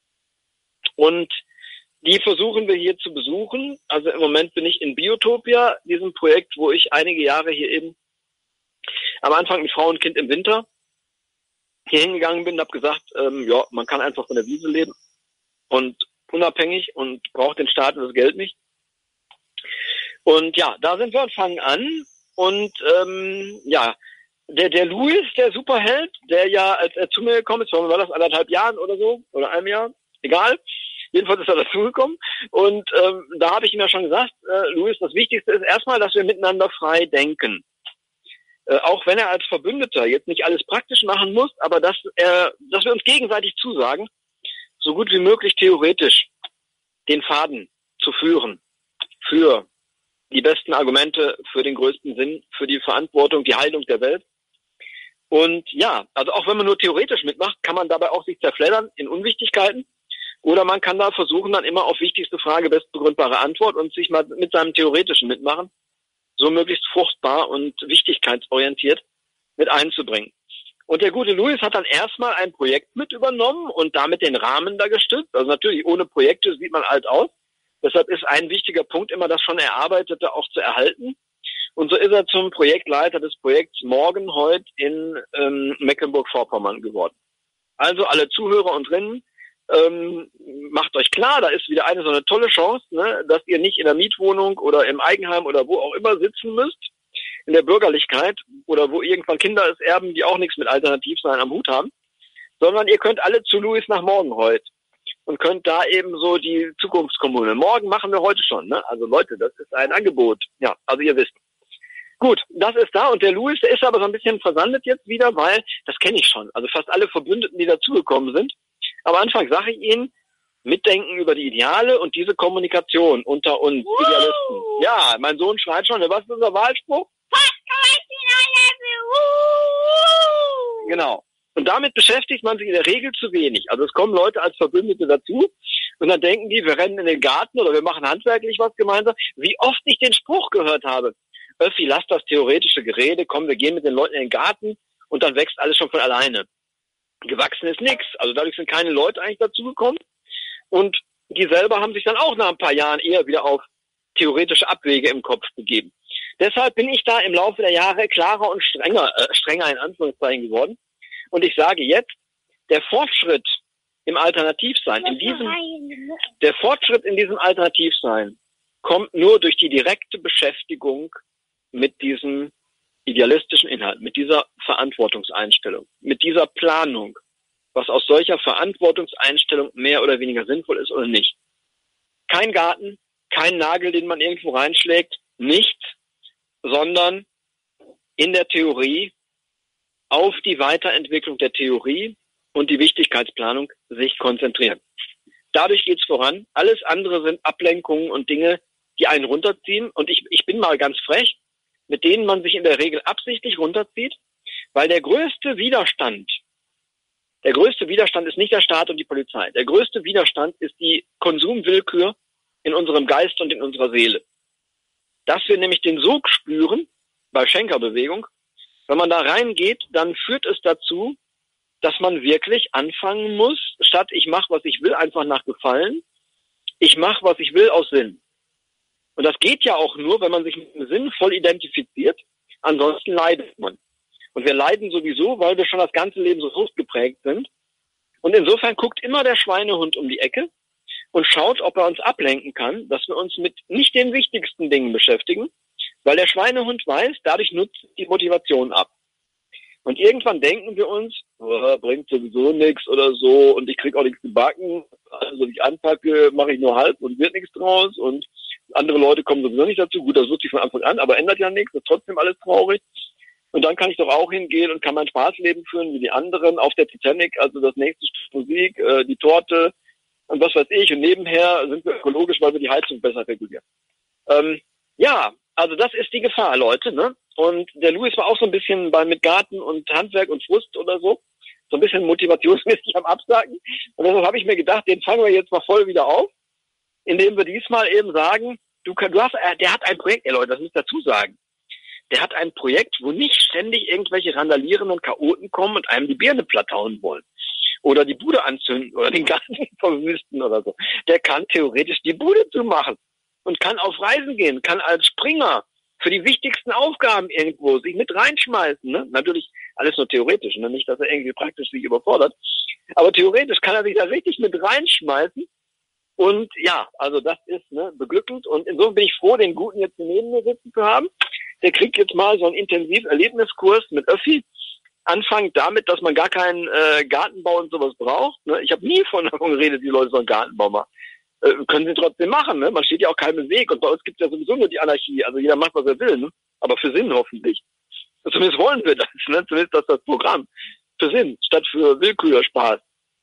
Und die versuchen wir hier zu besuchen. Also im Moment bin ich in Biotopia, diesem Projekt, wo ich einige Jahre hier eben am Anfang mit Frau und Kind im Winter hier hingegangen bin und habe gesagt, ähm, ja, man kann einfach von der Wiese leben und unabhängig und braucht den Staat und das Geld nicht. Und ja, da sind wir und fangen an. Und ähm, ja, der der Louis, der Superheld, der ja, als er zu mir gekommen ist, war das anderthalb Jahren oder so, oder einem Jahr, egal. Jedenfalls ist er dazugekommen. Und ähm, da habe ich ihm ja schon gesagt, äh, Louis, das Wichtigste ist erstmal, dass wir miteinander frei denken. Äh, auch wenn er als Verbündeter jetzt nicht alles praktisch machen muss, aber dass er, dass wir uns gegenseitig zusagen, so gut wie möglich theoretisch den Faden zu führen für die besten Argumente, für den größten Sinn, für die Verantwortung, die Heilung der Welt. Und ja, also auch wenn man nur theoretisch mitmacht, kann man dabei auch sich zerfleddern in Unwichtigkeiten. Oder man kann da versuchen, dann immer auf wichtigste Frage bestbegründbare Antwort und sich mal mit seinem theoretischen Mitmachen so möglichst fruchtbar und wichtigkeitsorientiert mit einzubringen. Und der gute Louis hat dann erstmal ein Projekt mit übernommen und damit den Rahmen da gestützt. Also natürlich ohne Projekte sieht man alt aus. Deshalb ist ein wichtiger Punkt immer, das schon Erarbeitete auch zu erhalten. Und so ist er zum Projektleiter des Projekts Morgen heute in ähm, Mecklenburg-Vorpommern geworden. Also alle Zuhörer und Drinnen, ähm, macht euch klar, da ist wieder eine so eine tolle Chance, ne, dass ihr nicht in der Mietwohnung oder im Eigenheim oder wo auch immer sitzen müsst, in der Bürgerlichkeit oder wo irgendwann Kinder es erben, die auch nichts mit Alternativsein am Hut haben, sondern ihr könnt alle zu Louis nach Morgenheut und könnt da eben so die Zukunftskommune. Morgen machen wir heute schon, ne? Also Leute, das ist ein Angebot. Ja, also ihr wisst. Gut, das ist da und der Louis, der ist aber so ein bisschen versandet jetzt wieder, weil, das kenne ich schon, also fast alle Verbündeten, die dazugekommen sind. Am Anfang sage ich Ihnen, mitdenken über die Ideale und diese Kommunikation unter uns uh. Idealisten. Ja, mein Sohn schreit schon, was ist unser Wahlspruch? Genau. Und damit beschäftigt man sich in der Regel zu wenig. Also es kommen Leute als Verbündete dazu und dann denken die, wir rennen in den Garten oder wir machen handwerklich was gemeinsam. Wie oft ich den Spruch gehört habe, Öffi, lass das theoretische Gerede, komm, wir gehen mit den Leuten in den Garten und dann wächst alles schon von alleine. Gewachsen ist nichts. Also dadurch sind keine Leute eigentlich dazugekommen. Und die selber haben sich dann auch nach ein paar Jahren eher wieder auf theoretische Abwege im Kopf begeben. Deshalb bin ich da im Laufe der Jahre klarer und strenger, äh, strenger in Anführungszeichen geworden. Und ich sage jetzt, der Fortschritt im Alternativsein, in diesem, der Fortschritt in diesem Alternativsein kommt nur durch die direkte Beschäftigung mit diesem idealistischen Inhalt, mit dieser Verantwortungseinstellung, mit dieser Planung, was aus solcher Verantwortungseinstellung mehr oder weniger sinnvoll ist oder nicht. Kein Garten, kein Nagel, den man irgendwo reinschlägt, nichts, sondern in der Theorie auf die Weiterentwicklung der Theorie und die Wichtigkeitsplanung sich konzentrieren. Dadurch geht's voran. Alles andere sind Ablenkungen und Dinge, die einen runterziehen. Und ich, ich bin mal ganz frech, mit denen man sich in der Regel absichtlich runterzieht, weil der größte Widerstand, der größte Widerstand ist nicht der Staat und die Polizei. Der größte Widerstand ist die Konsumwillkür in unserem Geist und in unserer Seele. Dass wir nämlich den Sog spüren, bei Schenkerbewegung, wenn man da reingeht, dann führt es dazu, dass man wirklich anfangen muss, statt ich mache, was ich will, einfach nach Gefallen, ich mache, was ich will, aus Sinn. Und das geht ja auch nur, wenn man sich mit dem Sinn voll identifiziert. Ansonsten leidet man. Und wir leiden sowieso, weil wir schon das ganze Leben so suchtgeprägt sind. Und insofern guckt immer der Schweinehund um die Ecke und schaut, ob er uns ablenken kann, dass wir uns mit nicht den wichtigsten Dingen beschäftigen, weil der Schweinehund weiß, dadurch nutzt die Motivation ab. Und irgendwann denken wir uns, oh, bringt sowieso nichts oder so und ich krieg auch nichts gebacken, also ich anpacke, mache ich nur halb und wird nichts draus und andere Leute kommen sowieso nicht dazu. Gut, das wusste ich von Anfang an, aber ändert ja nichts, ist trotzdem alles traurig. Und dann kann ich doch auch hingehen und kann mein Spaßleben führen wie die anderen auf der Titanic, also das nächste Stück Musik, äh, die Torte und was weiß ich. Und nebenher sind wir ökologisch, weil wir die Heizung besser regulieren. Ähm, ja, also das ist die Gefahr, Leute, ne? Und der Louis war auch so ein bisschen bei mit Garten und Handwerk und Frust oder so. So ein bisschen motivationsmäßig am Absagen. Und deshalb habe ich mir gedacht, den fangen wir jetzt mal voll wieder auf, indem wir diesmal eben sagen, du, du hast, der hat ein Projekt, ey Leute, das muss ich dazu sagen. Der hat ein Projekt, wo nicht ständig irgendwelche randalierenden Chaoten kommen und einem die Birne platt hauen wollen. Oder die Bude anzünden oder den Garten verwüsten oder so. Der kann theoretisch die Bude zumachen und kann auf Reisen gehen, kann als Springer für die wichtigsten Aufgaben irgendwo sich mit reinschmeißen. Ne? Natürlich alles nur theoretisch, ne? Nicht, dass er irgendwie praktisch sich überfordert. Aber theoretisch kann er sich da richtig mit reinschmeißen. Und ja, also das ist ne, beglückend. Und insofern bin ich froh, den Guten jetzt neben mir sitzen zu haben. Der kriegt jetzt mal so einen Intensiv-Erlebniskurs mit Öffi. Anfangend damit, dass man gar keinen äh, Gartenbau und sowas braucht. Ne? Ich habe nie von davon geredet, die Leute sollen Gartenbau machen. Äh, können sie trotzdem machen. Ne? Man steht ja auch keinem Weg. Und bei uns gibt es ja sowieso nur die Anarchie. Also jeder macht, was er will. Ne? Aber für Sinn hoffentlich. Zumindest wollen wir das. Ne? Zumindest das das Programm. Für Sinn, statt für Willkür oder Spaß.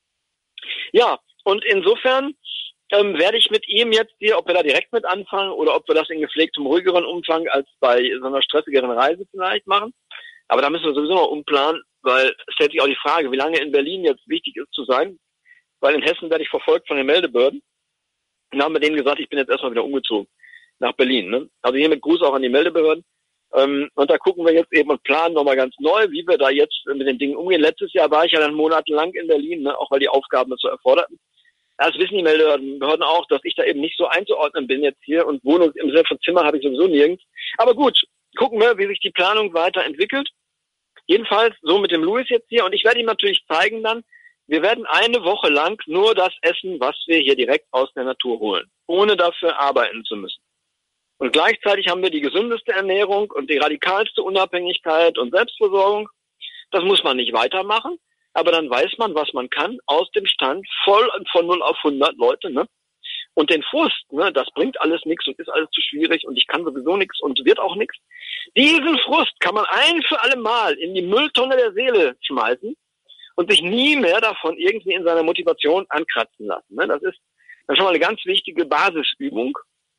Ja, und insofern ähm, werde ich mit ihm jetzt hier, ob wir da direkt mit anfangen oder ob wir das in gepflegtem, ruhigeren Umfang als bei so einer stressigeren Reise vielleicht machen. Aber da müssen wir sowieso noch umplanen, weil es stellt sich auch die Frage, wie lange in Berlin jetzt wichtig ist zu sein. Weil in Hessen werde ich verfolgt von den Meldebehörden. Und dann haben wir denen gesagt, ich bin jetzt erstmal wieder umgezogen nach Berlin. Ne? Also hier mit Gruß auch an die Meldebehörden. Ähm, und da gucken wir jetzt eben und planen nochmal ganz neu, wie wir da jetzt mit den Dingen umgehen. Letztes Jahr war ich ja dann monatelang in Berlin, ne? Auch weil die Aufgaben das so erforderten. Das wissen die Meldebehörden auch, dass ich da eben nicht so einzuordnen bin jetzt hier. Und Wohnung im Sinne von Zimmer habe ich sowieso nirgends. Aber gut, gucken wir, wie sich die Planung weiterentwickelt. Jedenfalls so mit dem Louis jetzt hier. Und ich werde ihm natürlich zeigen dann, wir werden eine Woche lang nur das essen, was wir hier direkt aus der Natur holen, ohne dafür arbeiten zu müssen. Und gleichzeitig haben wir die gesündeste Ernährung und die radikalste Unabhängigkeit und Selbstversorgung. Das muss man nicht weitermachen, aber dann weiß man, was man kann, aus dem Stand, voll von null auf hundert Leute, ne? Und den Frust, ne, das bringt alles nichts und ist alles zu schwierig und ich kann sowieso nichts und wird auch nichts. Diesen Frust kann man ein für alle Mal in die Mülltonne der Seele schmeißen und sich nie mehr davon irgendwie in seiner Motivation ankratzen lassen. Ne? Das ist dann schon mal eine ganz wichtige Basisübung,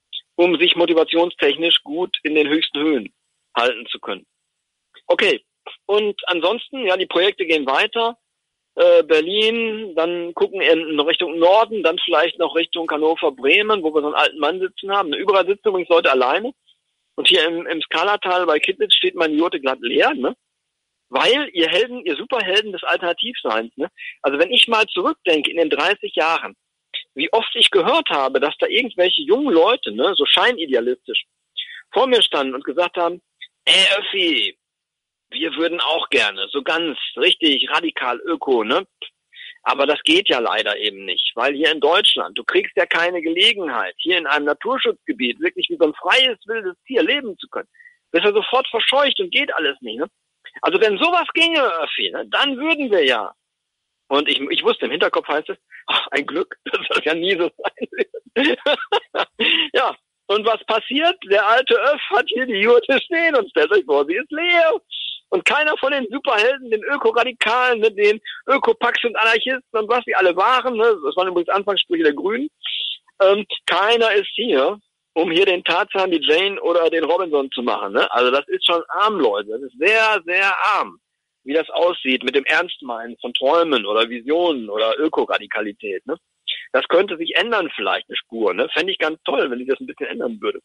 um sich motivationstechnisch gut in den höchsten Höhen halten zu können. Okay, und ansonsten, ja, die Projekte gehen weiter. Äh, Berlin, dann gucken in Richtung Norden, dann vielleicht noch Richtung Hannover, Bremen, wo wir so einen alten Mann sitzen haben. Überall sitzen übrigens Leute alleine. Und hier im, im Skalatal bei Kittlitz steht meine Jurte glatt leer, ne? Weil ihr Helden, ihr Superhelden des Alternativseins, ne? Also wenn ich mal zurückdenke in den dreißig Jahren, wie oft ich gehört habe, dass da irgendwelche jungen Leute, ne, so scheinidealistisch, vor mir standen und gesagt haben, ey Öffi, wir würden auch gerne, so ganz richtig radikal öko, ne? Aber das geht ja leider eben nicht, weil hier in Deutschland, du kriegst ja keine Gelegenheit, hier in einem Naturschutzgebiet wirklich wie so ein freies, wildes Tier leben zu können. Du bist ja sofort verscheucht und geht alles nicht, ne? Also wenn sowas ginge, Öffi, ne, dann würden wir ja. Und ich, ich wusste, im Hinterkopf heißt es, ach, ein Glück, das soll ja nie so sein. Ja, und was passiert? Der alte Öff hat hier die Jurte stehen und stellt euch vor, sie ist leer. Und keiner von den Superhelden, den Ökoradikalen, ne, den Ökopax und Anarchisten und was sie alle waren, ne, das waren übrigens Anfangssprüche der Grünen, ähm, keiner ist hier, um hier den Tarzan, die Jane oder den Robinson zu machen. Ne? Also das ist schon arm, Leute. Das ist sehr, sehr arm, wie das aussieht mit dem Ernstmeinen von Träumen oder Visionen oder Ökoradikalität. Ne? Das könnte sich ändern vielleicht, eine Spur. Ne? Fände ich ganz toll, wenn sich das ein bisschen ändern würde.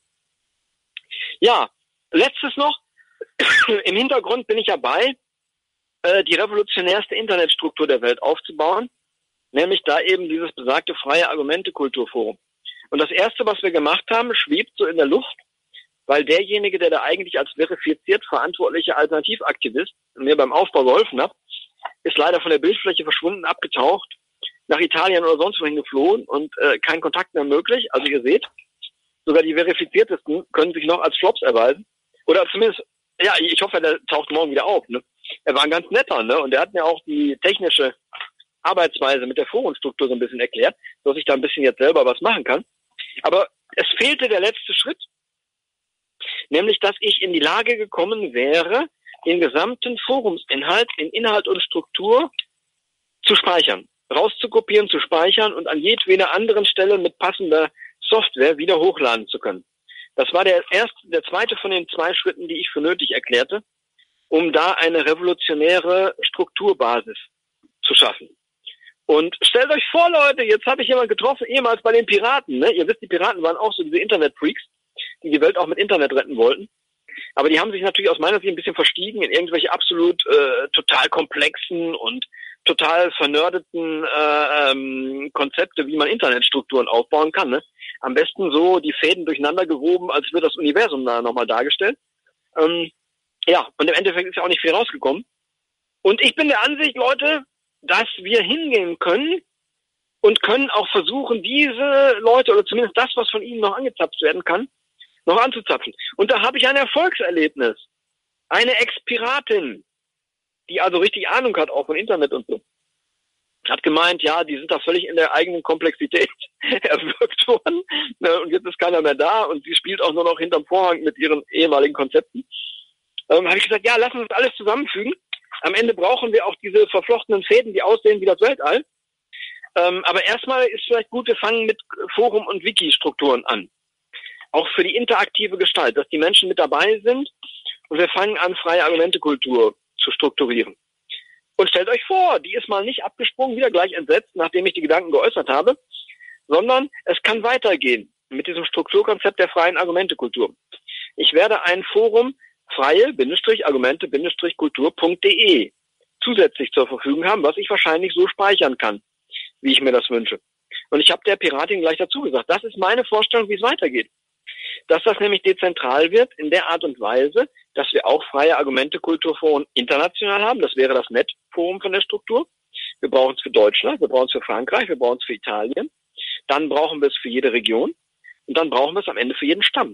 Ja, letztes noch. Im Hintergrund bin ich dabei, äh, die revolutionärste Internetstruktur der Welt aufzubauen, nämlich da eben dieses besagte freie Argumente-Kulturforum. Und das Erste, was wir gemacht haben, schwebt so in der Luft, weil derjenige, der da eigentlich als verifiziert verantwortlicher Alternativaktivist mir beim Aufbau geholfen hat, ist leider von der Bildfläche verschwunden, abgetaucht, nach Italien oder sonst wohin geflohen und äh, kein Kontakt mehr möglich. Also ihr seht, sogar die verifiziertesten können sich noch als Flops erweisen. Oder zumindest, ja, ich hoffe, der taucht morgen wieder auf. Ne? Er war ein ganz netter, ne? Und er hat mir auch die technische Arbeitsweise mit der Forenstruktur so ein bisschen erklärt, dass ich da ein bisschen jetzt selber was machen kann. Aber es fehlte der letzte Schritt, nämlich, dass ich in die Lage gekommen wäre, den gesamten Forumsinhalt in Inhalt und Struktur zu speichern, rauszukopieren, zu speichern und an jedweder anderen Stelle mit passender Software wieder hochladen zu können. Das war der erste, der zweite von den zwei Schritten, die ich für nötig erklärte, um da eine revolutionäre Strukturbasis zu schaffen. Und stellt euch vor, Leute, jetzt habe ich jemanden getroffen, ehemals bei den Piraten. Ne? Ihr wisst, die Piraten waren auch so diese Internet-Freaks, die die Welt auch mit Internet retten wollten. Aber die haben sich natürlich aus meiner Sicht ein bisschen verstiegen in irgendwelche absolut äh, total komplexen und total vernördeten äh, ähm, Konzepte, wie man Internetstrukturen aufbauen kann. Ne? Am besten so die Fäden durcheinander gewoben, als wird das Universum da nochmal dargestellt. Ähm, ja, und im Endeffekt ist ja auch nicht viel rausgekommen. Und ich bin der Ansicht, Leute, dass wir hingehen können und können auch versuchen, diese Leute oder zumindest das, was von ihnen noch angezapft werden kann, noch anzuzapfen. Und da habe ich ein Erfolgserlebnis. Eine Ex-Piratin, die also richtig Ahnung hat, auch von Internet und so, hat gemeint, ja, die sind da völlig in der eigenen Komplexität erwürgt worden. Ne, und jetzt ist keiner mehr da und sie spielt auch nur noch hinterm Vorhang mit ihren ehemaligen Konzepten. Ähm, habe ich gesagt, ja, lass uns das alles zusammenfügen. Am Ende brauchen wir auch diese verflochtenen Fäden, die aussehen wie das Weltall. Ähm, aber erstmal ist vielleicht gut, wir fangen mit Forum- und Wiki-Strukturen an. Auch für die interaktive Gestalt, dass die Menschen mit dabei sind und wir fangen an, freie Argumentekultur zu strukturieren. Und stellt euch vor, die ist mal nicht abgesprungen, wieder gleich entsetzt, nachdem ich die Gedanken geäußert habe, sondern es kann weitergehen mit diesem Strukturkonzept der freien Argumentekultur. Ich werde ein Forum freie-argumente-kultur.de zusätzlich zur Verfügung haben, was ich wahrscheinlich so speichern kann, wie ich mir das wünsche. Und ich habe der Piratin gleich dazu gesagt, das ist meine Vorstellung, wie es weitergeht. Dass das nämlich dezentral wird in der Art und Weise, dass wir auch freie Argumente-Kulturforen international haben. Das wäre das N E T-Forum von der Struktur. Wir brauchen es für Deutschland, wir brauchen es für Frankreich, wir brauchen es für Italien. Dann brauchen wir es für jede Region und dann brauchen wir es am Ende für jeden Stamm.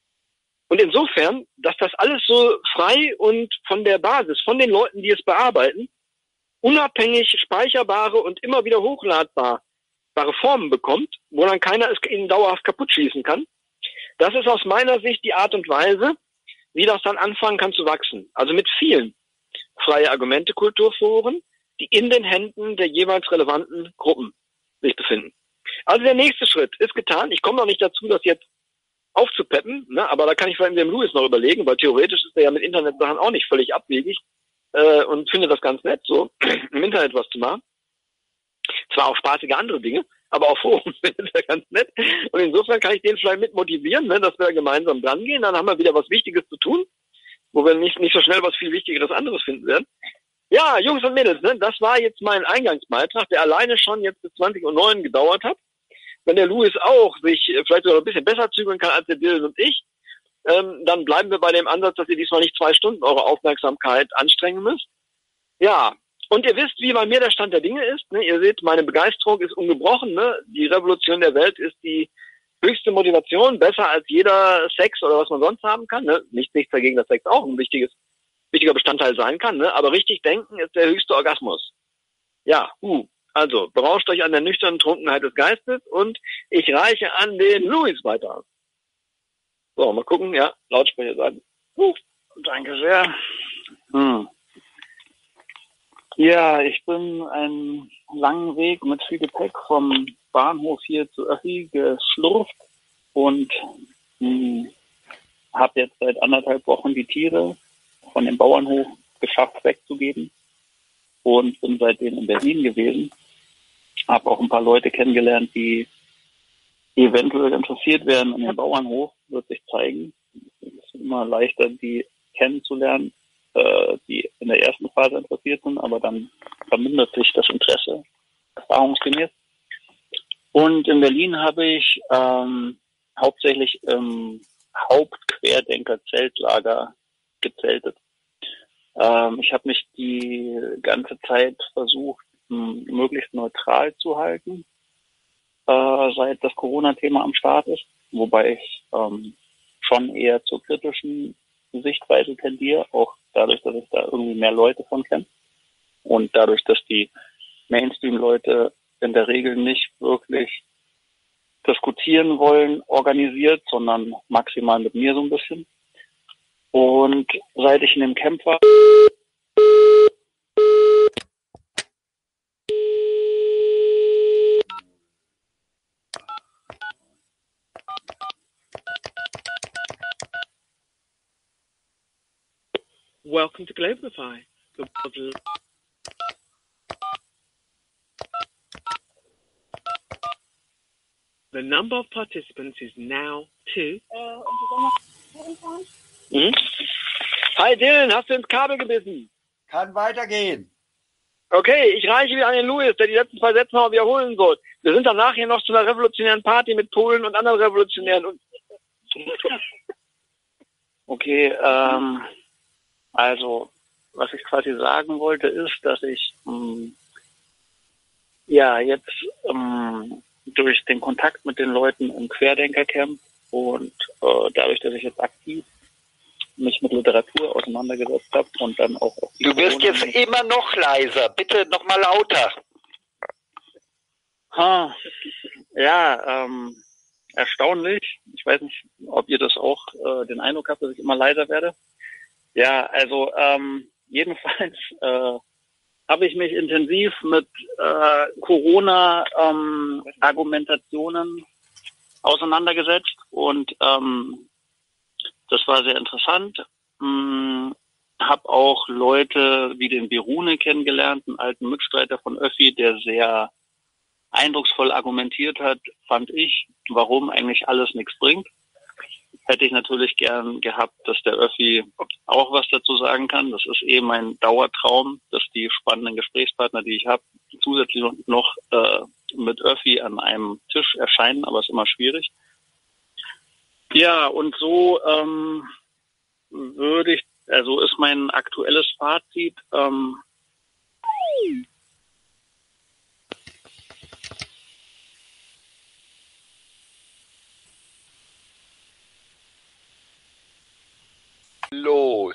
Und insofern, dass das alles so frei und von der Basis, von den Leuten, die es bearbeiten, unabhängig speicherbare und immer wieder hochladbare Formen bekommt, wo dann keiner es ihnen dauerhaft kaputt schießen kann, das ist aus meiner Sicht die Art und Weise, wie das dann anfangen kann zu wachsen. Also mit vielen freie Argumente-Kulturforen, die in den Händen der jeweils relevanten Gruppen sich befinden. Also der nächste Schritt ist getan. Ich komme noch nicht dazu, das jetzt aufzupeppen, ne? Aber da kann ich vielleicht dem Louis noch überlegen, weil theoretisch ist er ja mit Internetsachen auch nicht völlig abwegig äh, und findet das ganz nett, so im Internet was zu machen. Zwar auch spaßige andere Dinge, aber auch Forum findet er ganz nett. Und insofern kann ich den vielleicht mit motivieren, ne, dass wir da gemeinsam dran gehen. Dann haben wir wieder was Wichtiges zu tun, wo wir nicht, nicht so schnell was viel Wichtigeres anderes finden werden. Ja, Jungs und Mädels, ne, das war jetzt mein Eingangsbeitrag, der alleine schon jetzt bis zwanzig Uhr neun gedauert hat. Wenn der Louis auch sich vielleicht sogar ein bisschen besser zügeln kann als der Dylan und ich, ähm, dann bleiben wir bei dem Ansatz, dass ihr diesmal nicht zwei Stunden eure Aufmerksamkeit anstrengen müsst. Ja, und ihr wisst, wie bei mir der Stand der Dinge ist. Ne? Ihr seht, meine Begeisterung ist ungebrochen. Ne? Die Revolution der Welt ist die höchste Motivation, besser als jeder Sex oder was man sonst haben kann. Ne? Nicht, nichts dagegen, dass Sex auch ein wichtiges, wichtiger Bestandteil sein kann. Ne? Aber richtig denken ist der höchste Orgasmus. Ja, uh. Also, berauscht euch an der nüchternen Trunkenheit des Geistes und ich reiche an den Louis weiter. So, mal gucken, ja, Lautsprecher sagen. Uh, danke sehr. Hm. Ja, ich bin einen langen Weg mit viel Gepäck vom Bahnhof hier zu Öffi geschlurft und hm, habe jetzt seit anderthalb Wochen die Tiere von dem Bauernhof geschafft wegzugeben. Und bin seitdem in Berlin gewesen. Habe auch ein paar Leute kennengelernt, die eventuell interessiert werden an dem Bauernhof, wird sich zeigen. Es ist immer leichter, die kennenzulernen, äh, die in der ersten Phase interessiert sind, aber dann vermindert sich das Interesse, erfahrungsgemäß. Und in Berlin habe ich ähm, hauptsächlich im Hauptquerdenker-Zeltlager gezeltet. Ähm, ich habe mich die ganze Zeit versucht, m, möglichst neutral zu halten, äh, seit das Corona-Thema am Start ist, wobei ich ähm, schon eher zur kritischen Sichtweise tendiere, auch dadurch, dass ich da irgendwie mehr Leute von kenne und dadurch, dass die Mainstream-Leute in der Regel nicht wirklich diskutieren wollen, organisiert, sondern maximal mit mir so ein bisschen. Und seit ich in dem Camp war, Welcome to Globify. The, the number of participants is now two. Mhm. Hi Dylan, hast du ins Kabel gebissen? Kann weitergehen. Okay, ich reiche wieder an den Louis, der die letzten zwei Sätze noch wiederholen soll. Wir sind danach hier noch zu einer revolutionären Party mit Polen und anderen Revolutionären. Und okay, ähm, also, was ich quasi sagen wollte, ist, dass ich ähm, ja jetzt ähm, durch den Kontakt mit den Leuten im Querdenkercamp und äh, dadurch, dass ich jetzt aktiv mich mit Literatur auseinandergesetzt habe und dann auch auf die Du wirst Corona- jetzt immer noch leiser. Bitte noch mal lauter. Ha, ja, ähm, erstaunlich. Ich weiß nicht, ob ihr das auch äh, den Eindruck habt, dass ich immer leiser werde. Ja, also ähm, jedenfalls äh, habe ich mich intensiv mit äh, Corona-Argumentationen auseinandergesetzt und ähm, das war sehr interessant. Hm, habe auch Leute wie den Birune kennengelernt, einen alten Mitstreiter von Öffi, der sehr eindrucksvoll argumentiert hat, fand ich, warum eigentlich alles nichts bringt. Hätte ich natürlich gern gehabt, dass der Öffi auch was dazu sagen kann. Das ist eh mein Dauertraum, dass die spannenden Gesprächspartner, die ich habe, zusätzlich noch äh, mit Öffi an einem Tisch erscheinen, aber es ist immer schwierig. Ja, und so ähm, würde ich, also ist mein aktuelles Fazit, ähm, Los.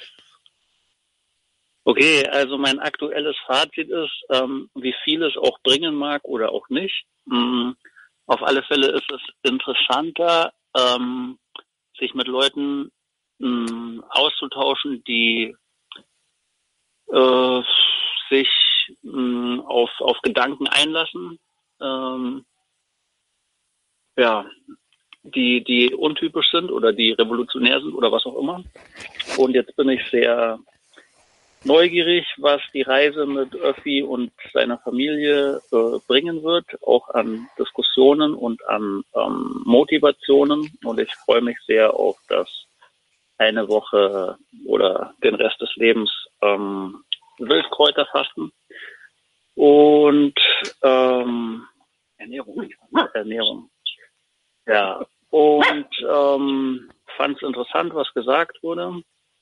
okay, also mein aktuelles Fazit ist, ähm, wie viel es auch bringen mag oder auch nicht. Ähm, auf alle Fälle ist es interessanter, ähm, sich mit Leuten ähm, auszutauschen, die äh, sich ähm, auf, auf Gedanken einlassen, ähm, ja, die, die untypisch sind oder die revolutionär sind oder was auch immer. Und jetzt bin ich sehr neugierig, was die Reise mit Öffi und seiner Familie äh, bringen wird, auch an Diskussionen und an ähm, Motivationen. Und ich freue mich sehr auf das eine Woche oder den Rest des Lebens ähm, Wildkräuterfasten und ähm, Ernährung. Ernährung. Ja, und ähm, fand es interessant, was gesagt wurde.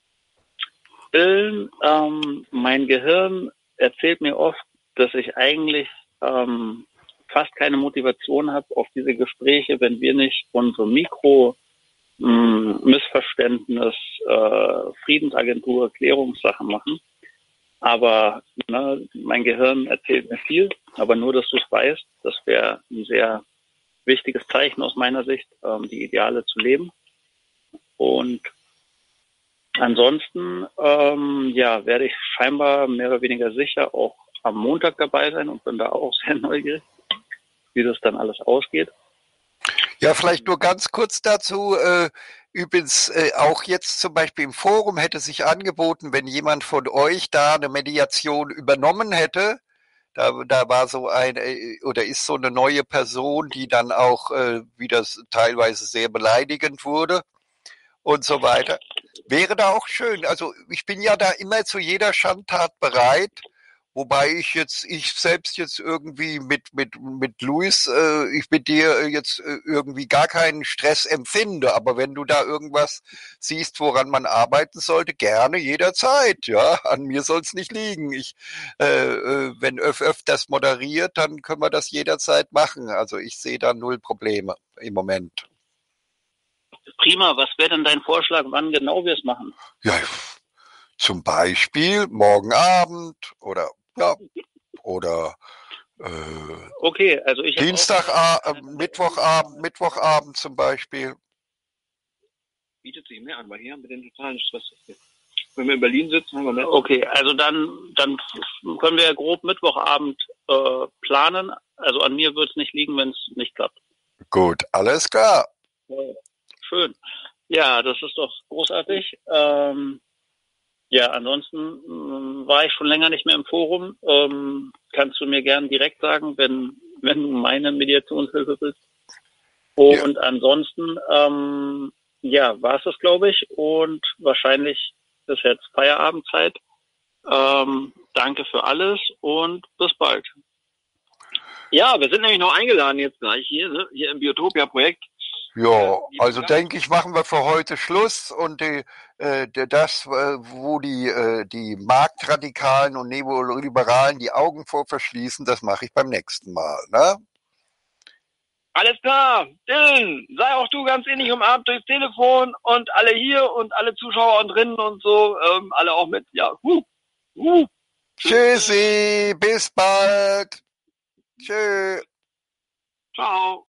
Ähm, mein Gehirn erzählt mir oft, dass ich eigentlich ähm, fast keine Motivation habe auf diese Gespräche, wenn wir nicht unsere Mikro mh, Missverständnis, äh, Friedensagentur, Klärungssachen machen. Aber ne, mein Gehirn erzählt mir viel, aber nur, dass du es weißt, das wäre ein sehr wichtiges Zeichen aus meiner Sicht, ähm, die Ideale zu leben. Und ansonsten, ähm, ja, werde ich scheinbar mehr oder weniger sicher auch am Montag dabei sein und bin da auch sehr neugierig, wie das dann alles ausgeht. Ja, vielleicht nur ganz kurz dazu. Äh, übrigens, äh, auch jetzt zum Beispiel im Forum hätte sich angeboten, wenn jemand von euch da eine Mediation übernommen hätte. Da, da war so ein, äh, oder ist so eine neue Person, die dann auch äh, wieder teilweise sehr beleidigend wurde und so weiter. Wäre da auch schön. Also ich bin ja da immer zu jeder Schandtat bereit, wobei ich jetzt, ich selbst jetzt irgendwie mit mit mit Luis, äh, ich mit dir jetzt äh, irgendwie gar keinen Stress empfinde. Aber wenn du da irgendwas siehst, woran man arbeiten sollte, gerne jederzeit. Ja, an mir soll es nicht liegen. Ich, äh, äh, wenn Öf Öf das moderiert, dann können wir das jederzeit machen. Also ich sehe da null Probleme im Moment. Prima, was wäre denn dein Vorschlag, wann genau wir es machen? Ja, zum Beispiel morgen Abend oder ja, oder äh, Okay, also ich hab auch- Dienstagabend, Mittwochabend, Mittwochabend zum Beispiel. bietet sich mehr an, weil hier haben wir den totalen Stress. Wenn wir in Berlin sitzen, haben wir mehr. Okay, also dann, dann können wir ja grob Mittwochabend äh, planen. Also an mir wird es nicht liegen, wenn es nicht klappt. Gut, alles klar. Schön. Ja, das ist doch großartig. Ähm, ja, ansonsten ähm, war ich schon länger nicht mehr im Forum. Ähm, kannst du mir gern direkt sagen, wenn, wenn du meine Mediationshilfe bist. Und ja. ansonsten, ähm, ja, war es das, glaube ich. Und wahrscheinlich ist jetzt Feierabendzeit. Ähm, danke für alles und bis bald. Ja, wir sind nämlich noch eingeladen jetzt gleich hier, ne? Hier im Biotopia-Projekt. Ja, also denke ich, machen wir für heute Schluss und die, äh, das, äh, wo die, äh, die Marktradikalen und Neoliberalen die Augen vor verschließen, das mache ich beim nächsten Mal, ne? Alles klar, Dylan, sei auch du ganz ähnlich umarmt durchs Telefon und alle hier und alle Zuschauer und drinnen und so, ähm, alle auch mit, ja, huh, huh. Tschüssi, bis bald. Tschö. Ciao.